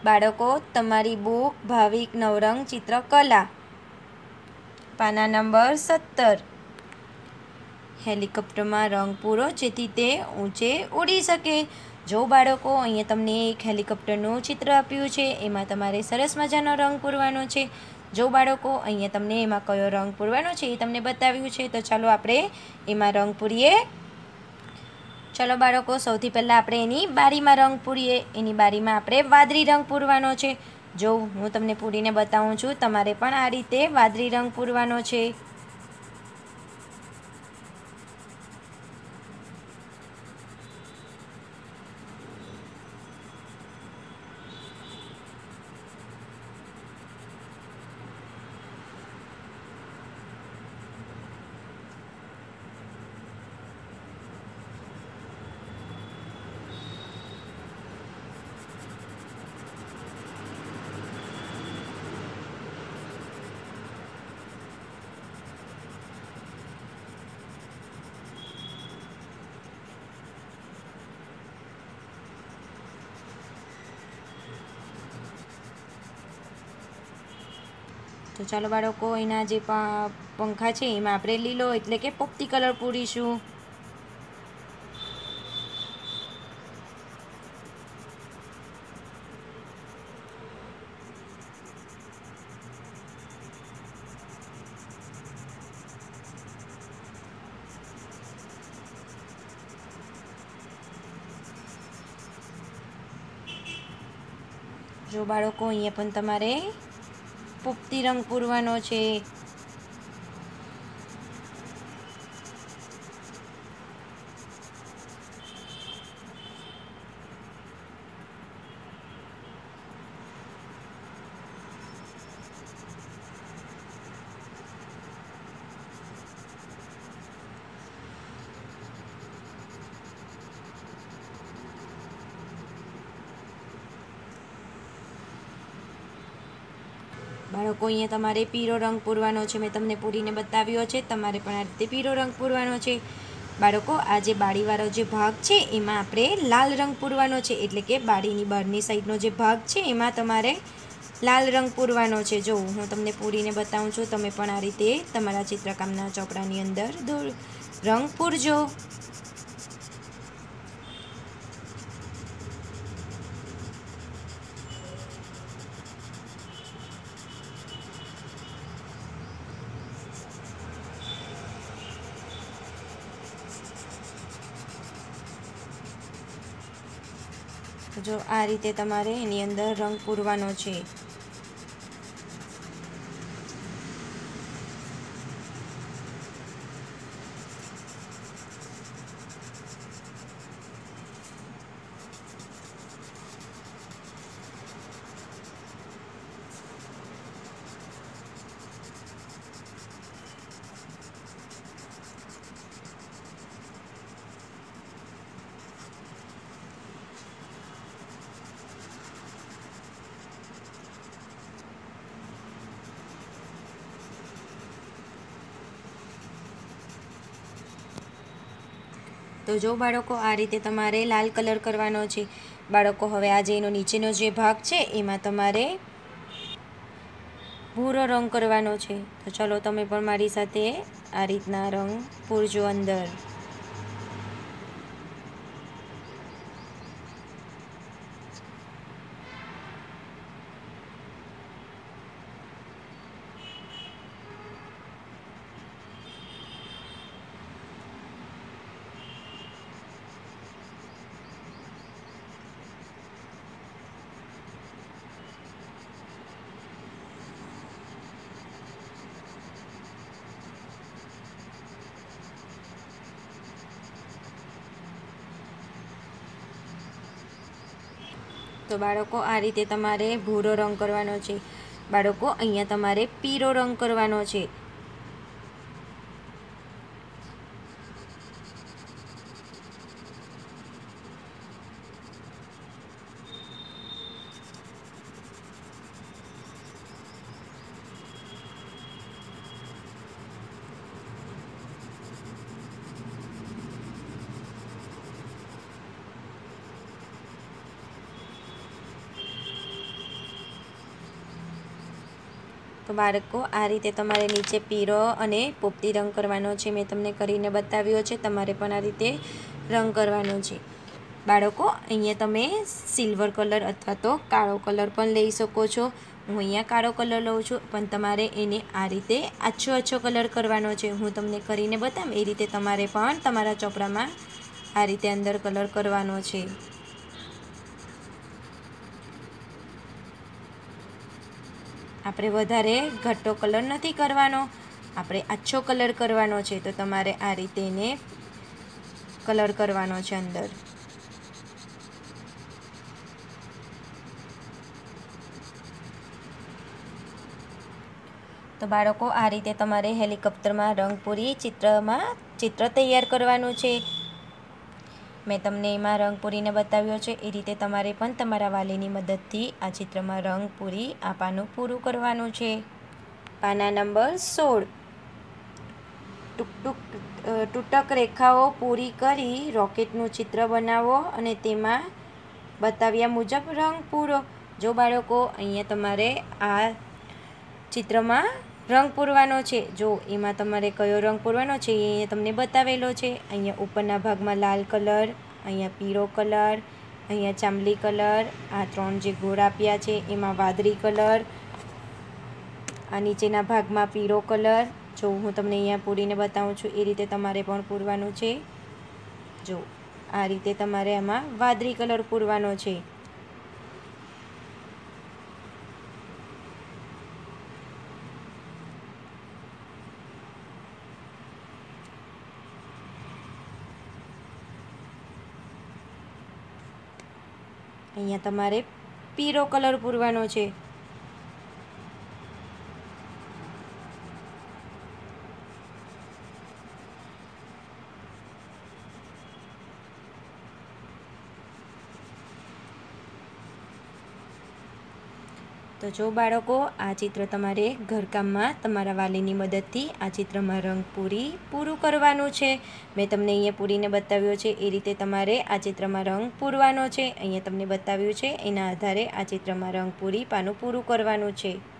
બાળકો તમારી બુક ભાવિક નવરંગ ચિત્રકલા, પાના નંબર 17. હેલિકોપ્ટરમાં રંગ પૂરો જેથી તે ઊંચે ઉડી શકે. જો બાળકો, અહીંયા તમને એક હેલિકોપ્ટરનું ચિત્ર આપ્યું છે, એમાં તમારે સરસ મજાનો રંગ પૂરવાનો છે. જો બાળકો, અહીંયા તમને એમાં કયો રંગ પૂરવાનો છે એ તમને બતાવ્યું છે, તો ચાલો આપણે એમાં રંગ પૂરીએ. ચાલો બાળકો, સૌથી પહેલાં આપણે એની બારીમાં રંગ પૂરીએ. એની બારીમાં આપણે વાદળી રંગ પૂરવાનો છે. જો હું તમને પૂરીને બતાવું છું, તમારે પણ આ રીતે વાદળી રંગ પૂરવાનો છે. તો ચાલો બાળકો, એના જે પંખા છે એમાં આપણે લીલો એટલે કે પોપટી કલર પૂરીશું. જો બાળકો, અહીંયા પણ તમારે પોપટી રંગ પૂરવાનો છે. બાળકો, અહીંયા તમારે પીળો રંગ પૂરવાનો છે. મેં તમને પૂરીને બતાવ્યો છે, તમારે પણ આ રીતે પીળો રંગ પૂરવાનો છે. બાળકો, આ જે બારીવાળો જે ભાગ છે એમાં આપણે લાલ રંગ પૂરવાનો છે, એટલે કે બારીની બહારની સાઈડનો જે ભાગ છે એમાં તમારે લાલ રંગ પૂરવાનો છે. જો હું તમને પૂરીને બતાવું છું, તમે પણ આ રીતે તમારા ચિત્રકામના ચોપડાની અંદર રંગ પૂરજો. જો આ રીતે તમારે એની અંદર રંગ પૂરવાનો છે. તો જો બાળકો, આ રીતે તમારે લાલ કલર કરવાનો છે. બાળકો, હવે આજે એનો નીચેનો જે ભાગ છે એમાં તમારે ભૂરો રંગ કરવાનો છે. તો ચલો, તમે પણ મારી સાથે આ રીતના રંગ પૂરજો અંદર. તો બાળકો, આ રીતે તમારે ભૂરો રંગ કરવાનો છે. બાળકો, અહીંયા તમારે પીળો રંગ કરવાનો છે. બાળકો આ રીતે તમારે નીચે પીળો અને પોપટી રંગ કરવાનો છે. મેં તમને કરીને બતાવ્યો છે. તમારે પણ આ રીતે રંગ કરવાનો છે. બાળકો અહીંયા તમે સિલ્વર કલર અથવા તો કાળો કલર પણ લઈ શકો છો. હું અહીંયા કાળો કલર લઉં છું, પણ તમારે એને આ રીતે આછો કલર કરવાનો છે. હું તમને કરીને બતાવું એ રીતે તમારે પણ તમારા ચોપડામાં આ રીતે અંદર કલર કરવાનો છે. આપણે વધારે ઘટ્ટો કલર નથી કરવાનો, આપણે આછો કલર કરવાનો છે. તો તમારે આ રીતે એને કલર કરવાનો છે અંદર. તો બાળકો આ રીતે તમારે હેલિકોપ્ટરમાં રંગ પૂરી ચિત્ર તૈયાર કરવાનું છે. મેં તમને એમાં રંગ પૂરીને બતાવ્યો છે. એ રીતે તમારે પણ તમારા વાલીની મદદથી આ ચિત્રમાં રંગ પૂરી આ પાનું પૂરું કરવાનું છે. પાના નંબર 16. તૂટક રેખાઓ પૂરી કરી રોકેટનું ચિત્ર બનાવો અને તેમાં બતાવ્યા મુજબ રંગ પૂરો. જો બાળકો અહીંયા તમારે આ ચિત્રમાં રંગ પૂરવાનો છે. જો એમાં તમારે કયો રંગ પૂરવાનો છે એ અહીંયા તમને બતાવેલો છે. અહીંયા ઉપરના ભાગમાં લાલ કલર, અહીંયા પીળો કલર, અહીંયા ચાંદલી કલર, આ 3 જે ગોળ આપ્યા છે એમાં વાદળી કલર, આ નીચેના ભાગમાં પીળો કલર. જો હું તમને અહીંયા પૂરીને બતાવું છું એ રીતે તમારે પણ પૂરવાનું છે. જો આ રીતે તમારે આમાં વાદળી કલર પૂરવાનો છે. અહીંયા તમારે પીળો કલર પૂરવાનો છે. તો જો બાળકો આ ચિત્ર તમારે ઘરકામમાં તમારા વાલીની મદદથી આ ચિત્રમાં રંગ પૂરું કરવાનું છે. મેં તમને અહીંયા પૂરીને બતાવ્યો છે એ રીતે તમારે આ ચિત્રમાં રંગ પૂરવાનો છે. અહીંયા તમને બતાવ્યું છે એના આધારે આ ચિત્રમાં રંગ પૂરી પાનું પૂરું કરવાનું છે.